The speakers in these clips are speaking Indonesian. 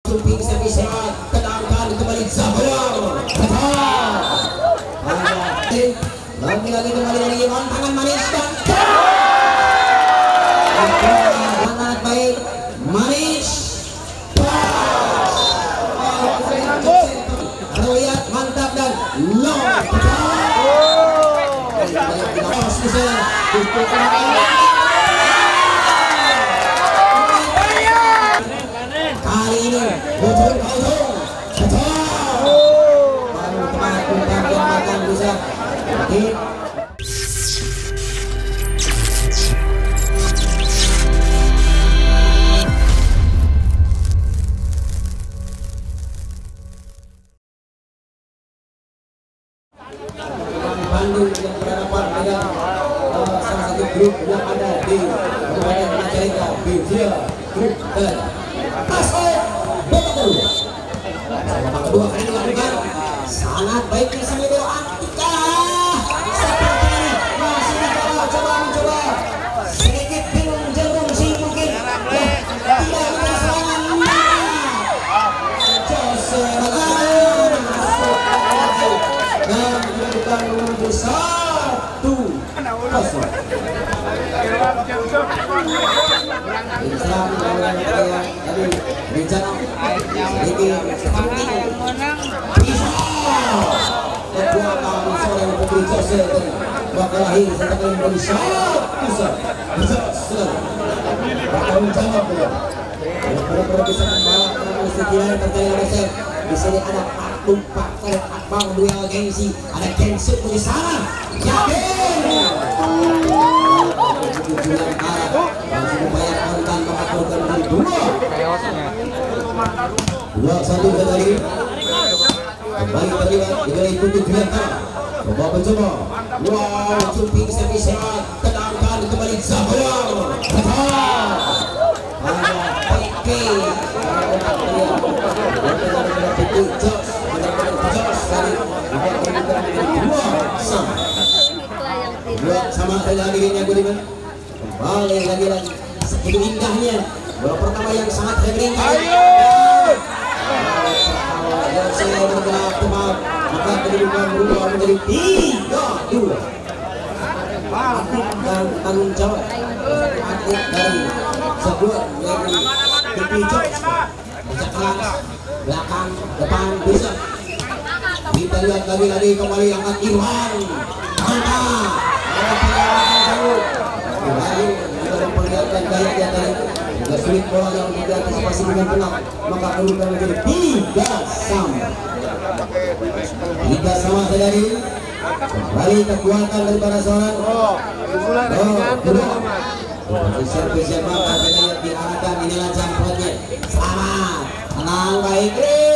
Jumping servis serat, tenangkan kembali Zahra. Lagi-lagi kembali dari Iwan, tangan manis dan sangat baik, manis. Lihat mantap dan long. Kali ini ujung baru tembakan bisa. Bandung yang berhadapan dengan salah satu grup yang ada di Kabupaten Majalengka, Bejia Grup Pasok babak kedua. Babak kedua kali dilakukan sangat baik di sana Dewa Antika. Seperti ini masih mencoba sedikit bingung jarum sih mungkin tidak ada serangan. Jose dan bukan menuju 1-0. Islam tadi rencana sedikit penting bisa kedua kali sore Putri Jose bakal lahir setelah kali bisa bertanggung jawab ya. Kalau bisa membawa sekian percaya resep di sini ada faktor akbar duel gengsi, ada gengsi di sana. Yakin. Tujuan arah masih membayar kontan kemaklukan dari dua satu tadi kembali terlibat ikuti Julianta coba mencoba jumping servis serat, tenangkan kembali Zahra. Sama saja dirinya Budiman kembali lagi segitu indahnya bola pertama yang sangat hebat. Yang saya bergerak teman maka kedudukan berubah menjadi 3-2. Atlet dan tanggung jawab atlet dari sebuah yang dipijak bisa kelas belakang depan bisa kita lihat lagi kembali angkat Irwan mantap. Kita memperlihatkan gaya dia tadi juga sulit bola yang diantisipasi dengan benar maka kedudukan menjadi 3 sama terjadi kembali kekuatan daripada seorang servis yang bakal kita lihat diarahkan inilah jamprotnya selamat tenang baik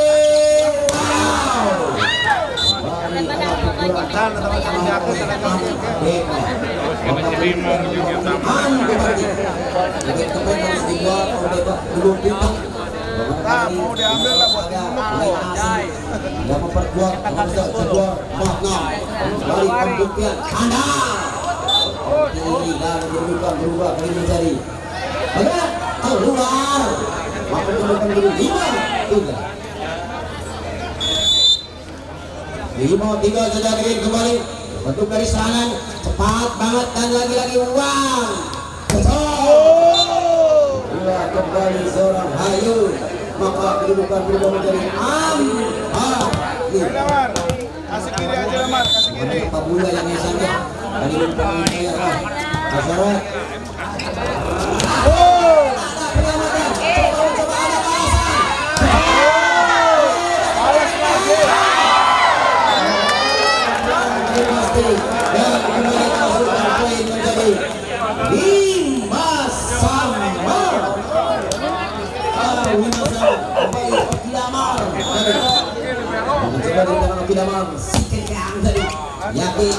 mau diambil lah buat dan memperkuat sebuah makna dari pembuktian Anda ini dan berubah kali menjadi bagaimana keluar maka kemudian menjadi 5-3 saja kembali bentuk dari serangan cepat banget dan lagi-lagi uang kembali seorang Hayu maka kedudukan berubah menjadi 4. Kasih kiri aja Lamar, kasih kiri. Pabula yang misalnya dari lumpang Azara. Dan kembali masukkan poin menjadi 5 sama. Pidamar sikit tadi yakin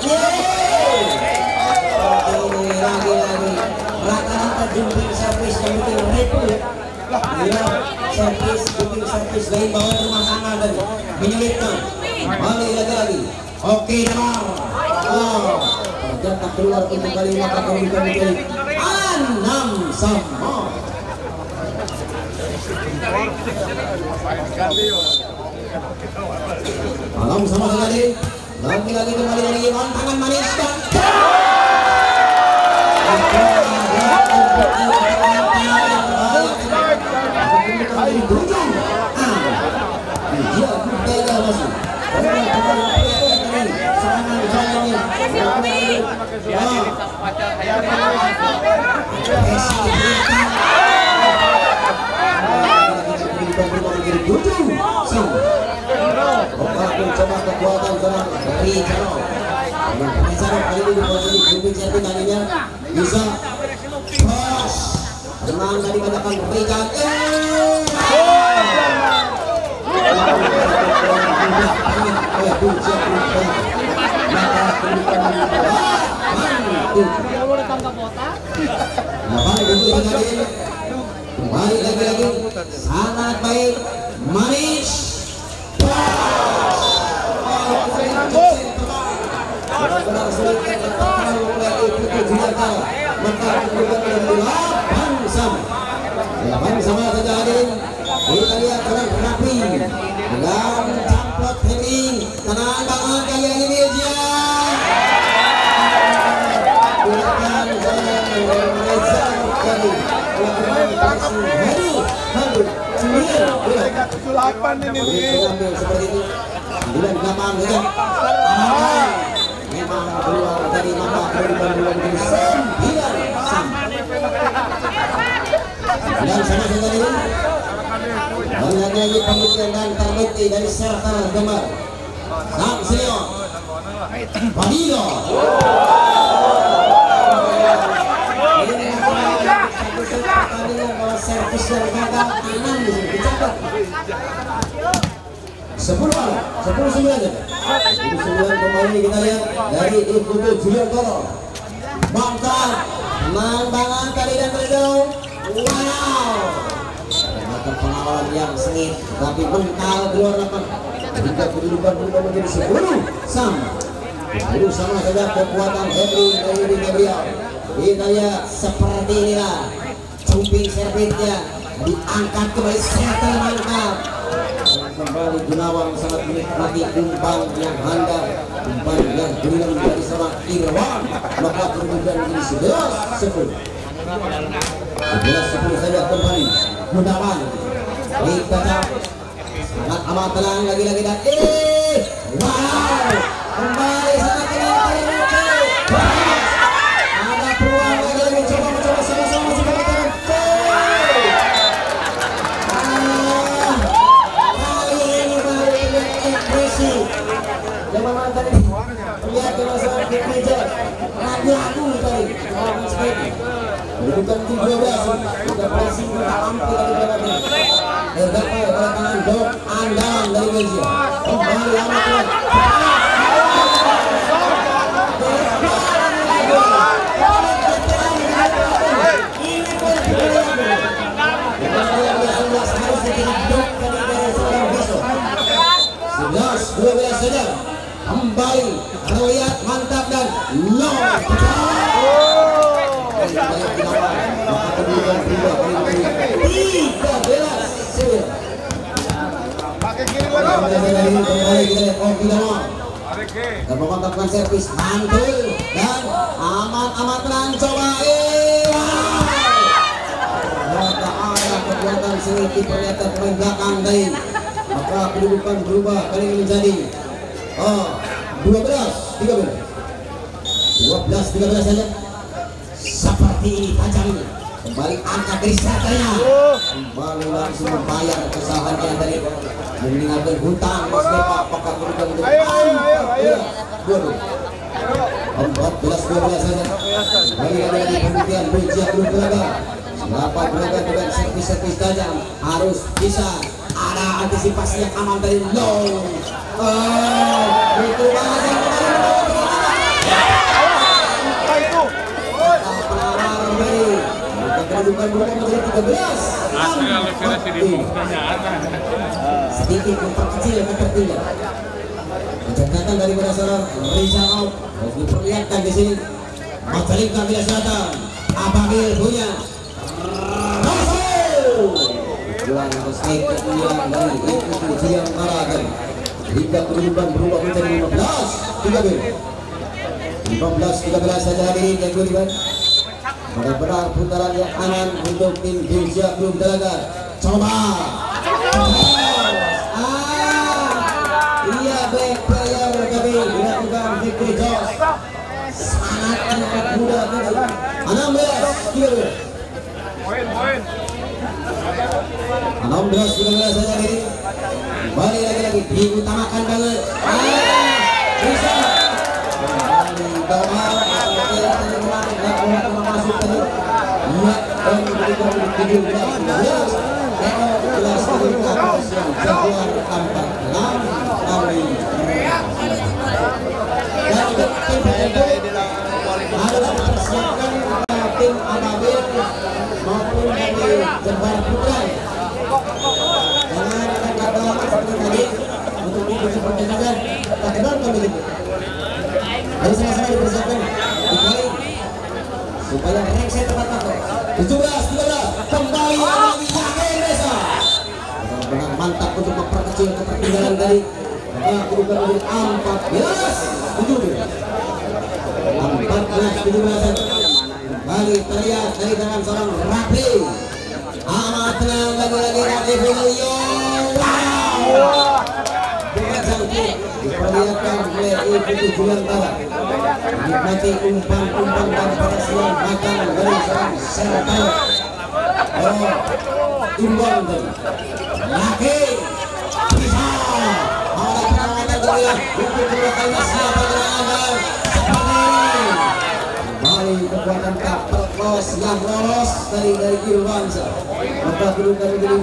lagi rata-rata jumping servis yang mungkin repu servis lain bawa rumah sana tadi menyulitkan kembali lagi oke Damar ternyata keluar untuk kali maka kemudian menjadi 6 sama Malam sama sekali. Lagi-lagi kembali dari Iwan, tangan manis dan coba kekuatan seorang dari Cano. Dengan kali ini posisi grouping setting kalinya bisa cross. Tenang tadi banyakkan berikan. Kembali lagi sangat baik, manis. Benar-benar sulit terlalu mulai ikuti Juliarta, maka kemudian menjadi 8 sama saja hadirin. Kita lihat dengan rapi dengan camplot heading tenang banget kali ini Belgia. Gunakan Reza Kali seperti itu 9-8 saja. Memang keluar dari mata kemudian menjadi 9 sama. Dan sama sekali lagi pembuktian dan terbukti dari serta gambar sang senior Fadilo. Ini satu pertandingan bahwa servis dan gagal 6 dicatat 10-9 aja. 10-9 kembali kita lihat dari Ibutu Julian Koro. Bangkar, banget kali dan terjauh. Wow, melakukan pengawalan yang sengit, tapi mental keluar lapan. Hingga kedudukan berubah menjadi 10 sama. Itu sama saja kekuatan Henry dari Gabriel. Kita lihat seperti inilah jumping servisnya diangkat kembali setel mantap. Kembali Gunawan sangat menikmati umpan yang handal, umpan yang berikan dari seorang Irwan, maka kedudukan menjadi 11-10. 11-10 saja kembali Gunawan. Kita sangat amat tenang lagi-lagi dan wow, kembali sangat tenang. Ada peluang lagi-lagi mencoba sama-sama sebentar. Kali ini baru lihat ekspresi zaman tadi lihat kalau seorang meja ragu-ragu tadi bukan 12 sudah pressing hampir dari belakang. Terdapat pada tangan dok andalan dari Belgia. Kembali amat saja. Kembali terlihat mantap dan long. Pakai kiri lagi. Dan mengkontakkan servis mantul dan amat tenang coba. Maka ada kekuatan sedikit ternyata pemain belakang dari. Maka kedudukan berubah kali ini menjadi 12-13 saja. Seperti ini tajamnya. Kembali angkat dari sertanya. Kembali langsung membayar kesalahannya dari meninggalkan hutang Mas Depa. Apakah kedudukan untuk 14-12 saja. Lagi-lagi pembuktian Belgia belum beragam. Siapa beragam dengan servis-servis tajam harus bisa ada antisipasi yang aman dari low. Itu bahasa kedudukan berubah menjadi 13. Sedikit memperkecil ketertinggalan. Kecepatan dari seorang Rizal out harus diperlihatkan di sini. Majalengka Wilayah Selatan, Abangil punya Buang stake yang dari itu yang Maragan hingga kedudukan berubah menjadi 15-13 saja hari ini yang diberikan. Benar-benar putaran yang aman untuk tim Indonesia belum Dalaga. Coba. Iya back player kami dilakukan Victory Jones. Sangat anak muda tadi. 16-13. Poin. 16-13 saja ini. Kembali lagi diutamakan banget. Bisa. Kembali bawah. Masuk tadi. Iya. Dan memberikan 17-13. Jelas memberikan yang jagoan 4-6 kali. Dan untuk tim itu adalah mempersiapkan tim Ababil maupun dari Jembar Putra. Jangan ada kata seperti tadi untuk mengikuti pertandingan pakai nonton begitu. Harus sama-sama dipersiapkan dikali supaya rank saya tepat takut. 17-13 kembali lagi Yakin Desa. Benar-benar mantap untuk memperkecil ketertinggalan dari kedudukan menjadi 14-17. 14-17. Kembali terlihat dari tangan seorang Rafi. Amat tenang lagi-lagi Rafi Filio. Wow. Dengan cantik diperlihatkan oleh Ibu Juliantara. Menikmati umpan-umpan dan perasian makan dari seorang Serapal. Oh, imbang tadi. Yakin bisa. Awal penanganan terlihat untuk kedua kalinya siapa dengan Anda seperti ini. Kembali kekuatan kapal los yang lolos dari Irwansa. Maka kedudukan menjadi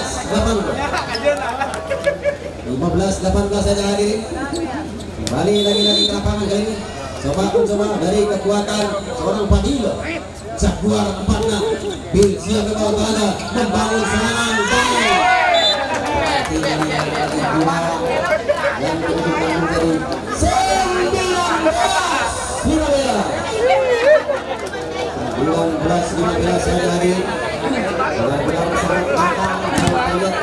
15-18 saja hadirin. Kembali lagi-lagi ke lapangan kali ini. Coba dari kekuatan seorang Fadila. Jaguar 46 Bilsia ke bawah tanda membangun serangan dan yang kedudukan menjadi 19-15 saja hadirin. Benar-benar sangat matang kita lihat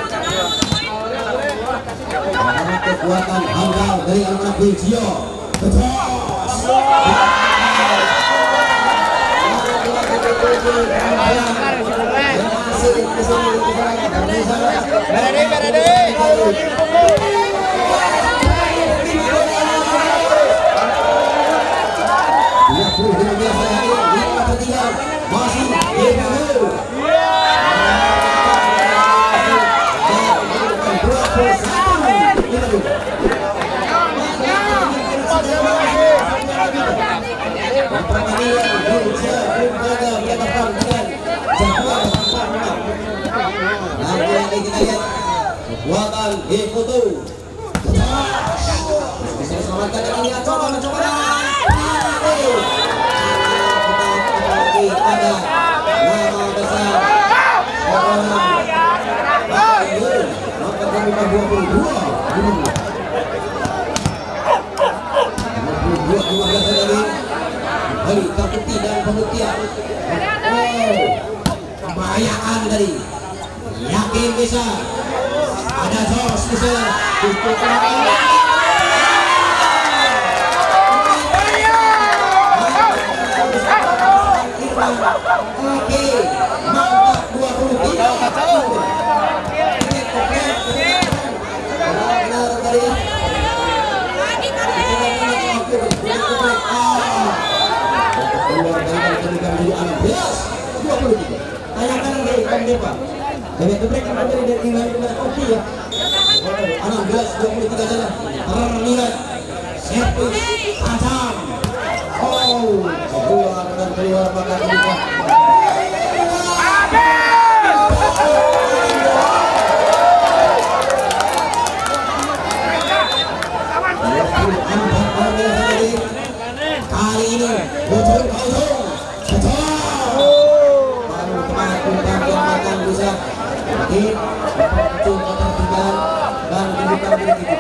kekuatan handal dari anak Bilsia. Kekuatan Ikutu bisa diselamatkan dengan dia coba lagi ada nama besar seorang maka terbuka 22-15 tadi kembali terbukti dan pembuktian. Kebayaan tadi Yakin bisa. Ada Jos bisa oke, mantap 23. Tanyakan dari Kang Depa. Dari break akan dari England kepada Oki ya. 16-23 saja. Terlihat servis tajam. Oh, keluar maka keluar. Kali ini ujung bisa makin memperkecil ketertinggalan dan kedudukan menjadi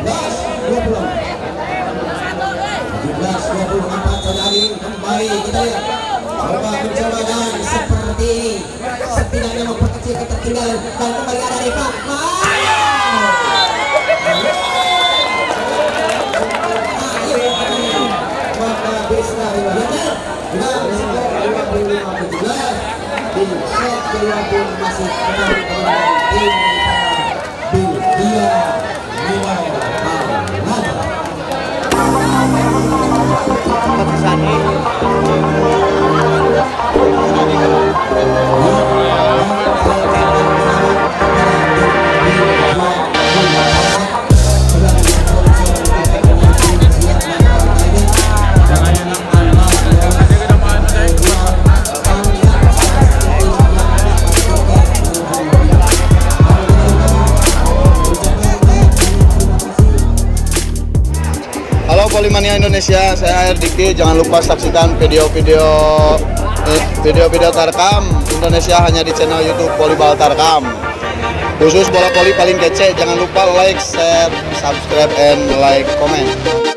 17-24 saja hari kembali kita lihat coba mencoba dan seperti ini setidaknya memperkecil kecil ketertinggalan dan kembali ada Deva. Maka bisa riwayatnya juga skor 25-17 di set kedua pun masih kembali tim Bilgia Nino Almada. Halo Polimania Indonesia, saya Diki. Jangan lupa saksikan video-video Tarkam Indonesia hanya di channel YouTube Volleyball Tarkam. Khusus bola voli paling kece. Jangan lupa like, share, subscribe, and like, comment.